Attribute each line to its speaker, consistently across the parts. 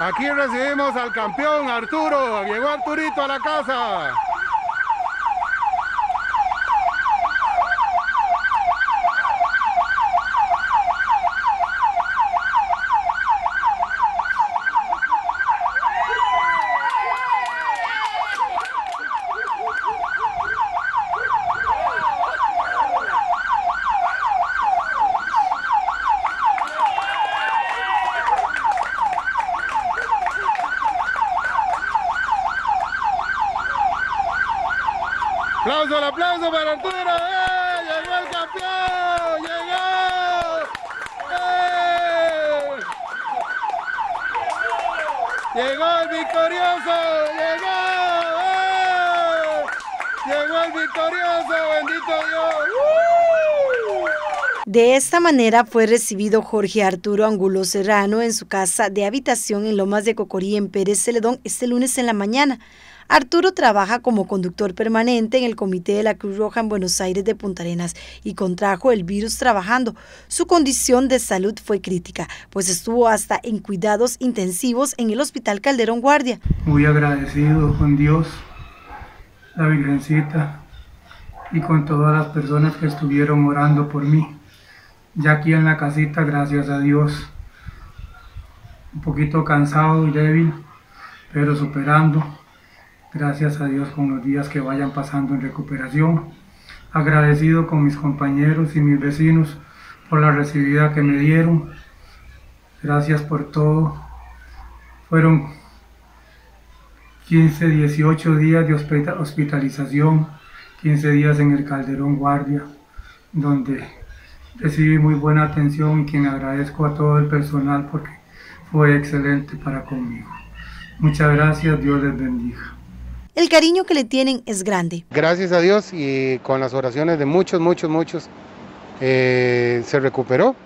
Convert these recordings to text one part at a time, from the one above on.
Speaker 1: Aquí recibimos al campeón Arturo, llegó Arturito a la casa. ¡Aplauso, el aplauso para Arturo! ¡Llegó el campeón! ¡Llegó! ¡Llegó el victorioso! ¡Llegó! ¡Llegó el victorioso! ¡Bendito Dios!
Speaker 2: De esta manera fue recibido Jorge Arturo Angulo Serrano en su casa de habitación en Lomas de Cocorí, en Pérez Celedón, este lunes en la mañana. Arturo trabaja como conductor permanente en el Comité de la Cruz Roja en Buenos Aires de Punta Arenas y contrajo el virus trabajando. Su condición de salud fue crítica, pues estuvo hasta en cuidados intensivos en el Hospital Calderón Guardia.
Speaker 3: Muy agradecido con Dios, la Virgencita y con todas las personas que estuvieron orando por mí. Ya aquí en la casita, gracias a Dios, un poquito cansado y débil, pero superando. Gracias a Dios con los días que vayan pasando en recuperación. Agradecido con mis compañeros y mis vecinos por la recibida que me dieron. Gracias por todo. Fueron 15, 18 días de hospitalización, 15 días en el Calderón Guardia, donde recibí muy buena atención y quien agradezco a todo el personal porque fue excelente para conmigo. Muchas gracias, Dios les bendiga.
Speaker 2: El cariño que le tienen es grande.
Speaker 1: Gracias a Dios y con las oraciones de muchos, se recuperó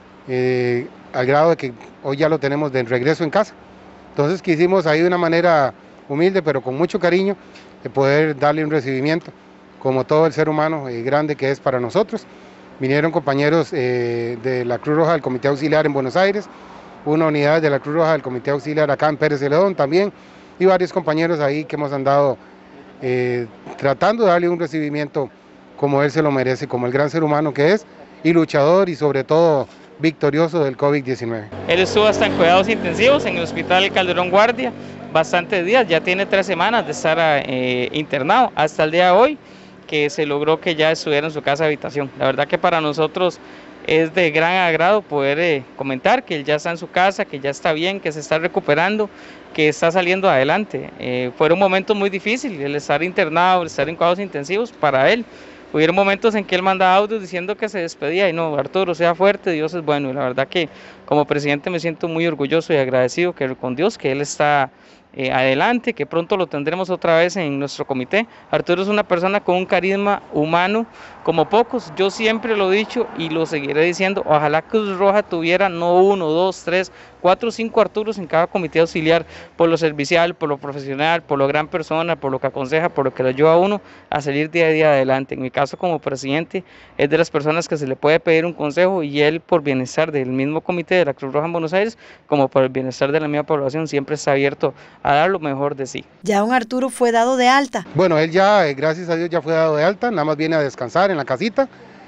Speaker 1: al grado de que hoy ya lo tenemos de regreso en casa. Entonces quisimos ahí de una manera humilde pero con mucho cariño de poder darle un recibimiento como todo el ser humano grande que es para nosotros. Vinieron compañeros de la Cruz Roja del Comité Auxiliar en Buenos Aires, una unidad de la Cruz Roja del Comité Auxiliar acá en Pérez Celedón también, y varios compañeros ahí que hemos andado tratando de darle un recibimiento como él se lo merece, como el gran ser humano que es, y luchador y sobre todo victorioso del COVID-19.
Speaker 4: Él estuvo hasta en cuidados intensivos en el Hospital Calderón Guardia bastantes días, ya tiene 3 semanas de estar internado, hasta el día de hoy que se logró que ya estuviera en su casa de habitación. La verdad que para nosotros es de gran agrado poder comentar que él ya está en su casa, que ya está bien, que se está recuperando, que está saliendo adelante. Fueron momentos muy difíciles, el estar internado, el estar en cuidados intensivos para él. Hubieron momentos en que él mandaba audios diciendo que se despedía y no, Arturo, sea fuerte, Dios es bueno. Y la verdad que como presidente me siento muy orgulloso y agradecido con Dios que él está adelante, que pronto lo tendremos otra vez en nuestro comité. Arturo es una persona con un carisma humano como pocos, yo siempre lo he dicho y lo seguiré diciendo, ojalá Cruz Roja tuviera no 1, 2, 3, 4, 5 Arturos en cada comité auxiliar, por lo servicial, por lo profesional, por lo gran persona, por lo que aconseja, por lo que lo ayuda a uno a salir día a día adelante. En mi caso como presidente es de las personas que se le puede pedir un consejo y él por bienestar del mismo comité de la Cruz Roja en Buenos Aires como por el bienestar de la misma población siempre está abierto a dar lo mejor de sí.
Speaker 2: Ya don Arturo fue dado de alta.
Speaker 1: Bueno, él ya, gracias a Dios, ya fue dado de alta, nada más viene a descansar en la casita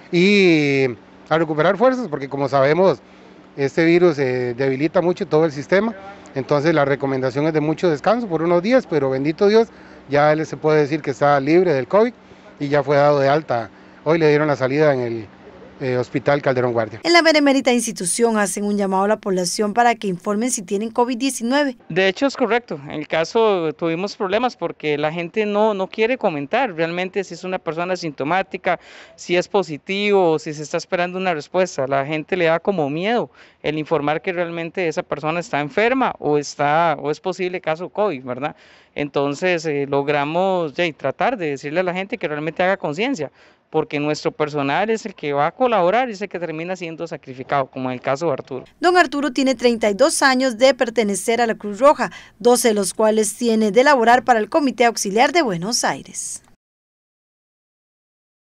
Speaker 1: y a recuperar fuerzas, porque como sabemos, este virus debilita mucho todo el sistema, entonces la recomendación es de mucho descanso por unos días, pero bendito Dios, ya él se puede decir que está libre del COVID y ya fue dado de alta. Hoy le dieron la salida en el Hospital Calderón Guardia.
Speaker 2: En la benemérita institución hacen un llamado a la población para que informen si tienen COVID-19.
Speaker 4: De hecho es correcto, en el caso tuvimos problemas porque la gente no quiere comentar realmente si es una persona asintomática, si es positivo, si se está esperando una respuesta. La gente le da como miedo el informar que realmente esa persona está enferma o es posible caso COVID, ¿verdad? Entonces logramos tratar de decirle a la gente que realmente haga conciencia, porque nuestro personal es el que va a colaborar y es el que termina siendo sacrificado, como en el caso de Arturo.
Speaker 2: Don Arturo tiene 32 años de pertenecer a la Cruz Roja, 12 de los cuales tiene de laborar para el Comité Auxiliar de Buenos Aires.